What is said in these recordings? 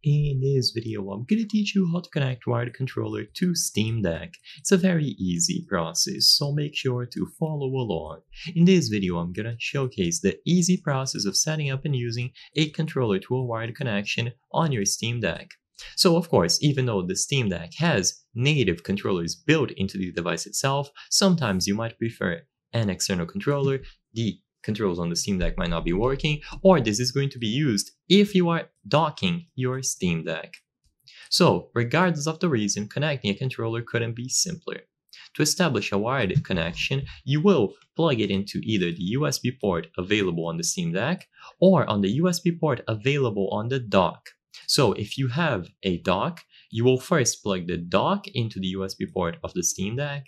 In this video, I'm going to teach you how to connect wired controller to Steam Deck. It's a very easy process, so make sure to follow along. In this video, I'm going to showcase the easy process of setting up and using a controller to a wired connection on your Steam Deck. So of course, even though the Steam Deck has native controllers built into the device itself, sometimes you might prefer an external controller. The controls on the Steam Deck might not be working, or this is going to be used if you are docking your Steam Deck. So, regardless of the reason, connecting a controller couldn't be simpler. To establish a wired connection, you will plug it into either the USB port available on the Steam Deck or on the USB port available on the dock. So, if you have a dock, you will first plug the dock into the USB port of the Steam Deck.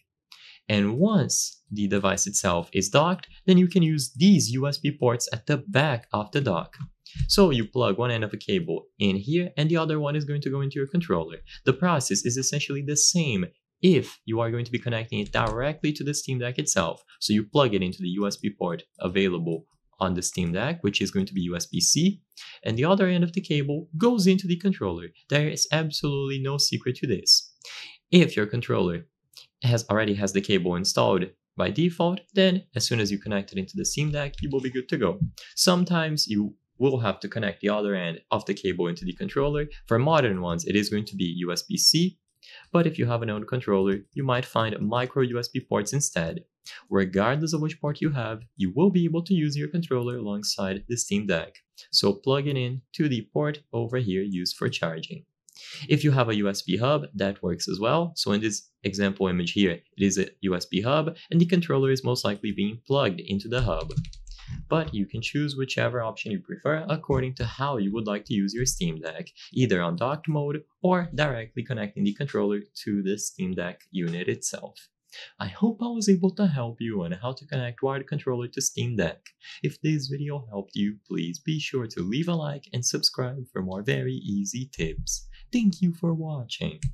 And once the device itself is docked, then you can use these USB ports at the back of the dock. So you plug one end of a cable in here and the other one is going to go into your controller. The process is essentially the same if you are going to be connecting it directly to the Steam Deck itself. So you plug it into the USB port available on the Steam Deck, which is going to be USB-C, and the other end of the cable goes into the controller. There is absolutely no secret to this. If your controller already has the cable installed by default, then as soon as you connect it into the Steam Deck, you will be good to go. Sometimes you will have to connect the other end of the cable into the controller. For modern ones, it is going to be USB-C, but if you have an old controller, you might find micro USB ports instead. Regardless of which port you have, you will be able to use your controller alongside the Steam Deck. So plug it in to the port over here used for charging. If you have a USB hub, that works as well. So in this example image here, it is a USB hub and the controller is most likely being plugged into the hub. But you can choose whichever option you prefer according to how you would like to use your Steam Deck, either on docked mode or directly connecting the controller to the Steam Deck unit itself. I hope I was able to help you on how to connect wired controller to Steam Deck. If this video helped you, please be sure to leave a like and subscribe for more very easy tips. Thank you for watching.